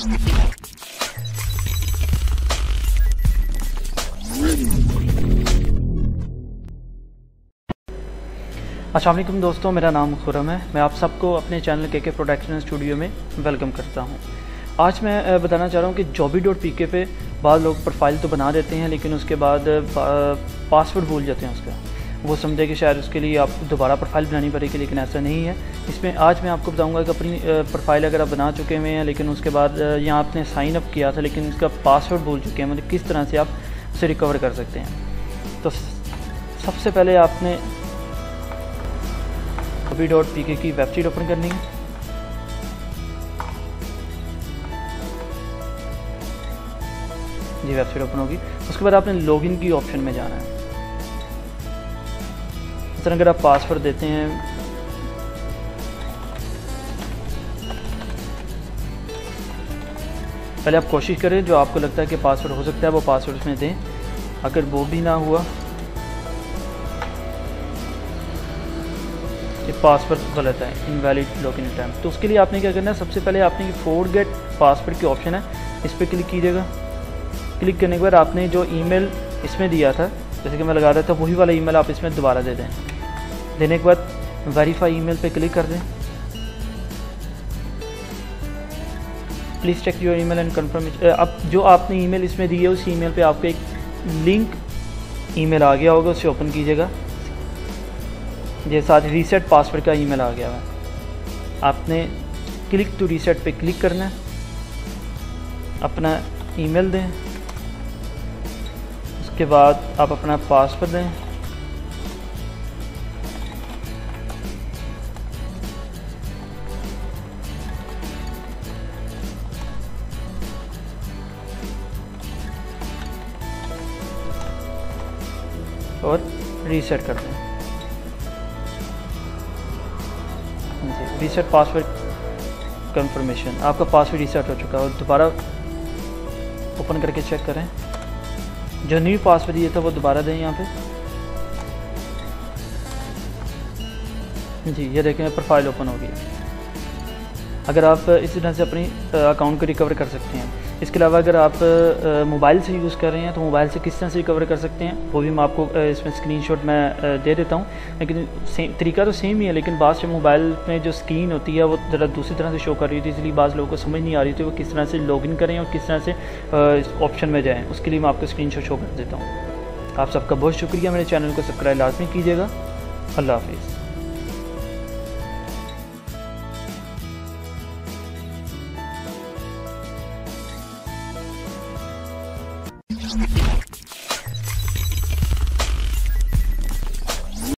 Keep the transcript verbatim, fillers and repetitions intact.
अस्सलाम वालेकुम दोस्तों, मेरा नाम खुरम है। मैं आप सबको अपने चैनल के के प्रोडक्शन स्टूडियो में वेलकम करता हूं। आज मैं बताना चाह रहा हूं कि जॉबी डॉट पी के पे बाद लोग प्रोफाइल तो बना देते हैं, लेकिन उसके बाद पासवर्ड भूल जाते हैं उसका। वो समझे कि शायद उसके लिए आपको दोबारा प्रोफाइल बनानी पड़ेगी, लेकिन ऐसा नहीं है। इसमें आज मैं आपको बताऊंगा कि अपनी प्रोफाइल अगर आप बना चुके हुए हैं, लेकिन उसके बाद यहाँ आपने साइन अप किया था लेकिन इसका पासवर्ड भूल चुके हैं, मतलब किस तरह से आप उसे रिकवर कर सकते हैं। तो सबसे पहले आपने जॉबी डॉट पी के की वेबसाइट ओपन करनी है। ये वेबसाइट ओपन होगी, उसके बाद आपने लॉगिन की ऑप्शन में जाना है। इस तरह अगर आप पासवर्ड देते हैं, पहले आप कोशिश करें जो आपको लगता है कि पासवर्ड हो सकता है वो पासवर्ड इसमें दें। अगर वो भी ना हुआ, ये पासवर्ड गलत है, इनवैलिड लॉगिन अटैम्प्ट, तो उसके लिए आपने क्या करना है, सबसे पहले आपने फॉरगेट पासवर्ड की ऑप्शन है, इस पर क्लिक कीजिएगा। क्लिक करने के बाद आपने जो ईमेल इसमें दिया था, जैसे कि मैं लगा रहा था, वही वाला ईमेल आप इसमें दोबारा दे दें। देने के बाद वेरीफाई ईमेल पे क्लिक कर दें। Please check your email and confirmation. अब जो आपने ईमेल इसमें दी है उस ईमेल पे आपको एक लिंक ईमेल आ गया होगा, उसे ओपन कीजिएगा। ये साथ रीसेट पासवर्ड का ईमेल आ गया है। आपने क्लिक टू रीसेट पे क्लिक करना है, अपना ईमेल दें, उसके बाद आप अपना पासवर्ड दें, और रीसेट कर दें। रीसेट पासवर्ड कंफर्मेशन, आपका पासवर्ड रीसेट हो चुका है। और दोबारा ओपन करके चेक करें, जो न्यू पासवर्ड ये था वो दोबारा दें यहाँ पे। जी ये देखें, प्रोफाइल ओपन हो गई। अगर आप इसी तरह से अपनी अकाउंट को रिकवर कर सकते हैं। इसके अलावा अगर आप मोबाइल से यूज़ कर रहे हैं तो मोबाइल से किस तरह से रिकवर कर सकते हैं वो भी मैं आपको इसमें स्क्रीनशॉट मैं दे देता हूं। लेकिन सेम तरीका तो सेम ही है, लेकिन बाद से मोबाइल में जो स्क्रीन होती है वो ज़रा दूसरी तरह से शो कर रही थी, इसलिए बाज़ लोगों को समझ नहीं आ रही थी वो किस तरह से लॉगिन करें और किस तरह से ऑप्शन में जाएँ। उसके लिए मैं आपको स्क्रीनशॉट शो कर देता हूँ। आप सबका बहुत शुक्रिया। मेरे चैनल को सब्सक्राइब लाजमी कीजिएगा। अल्लाह हाफिज़।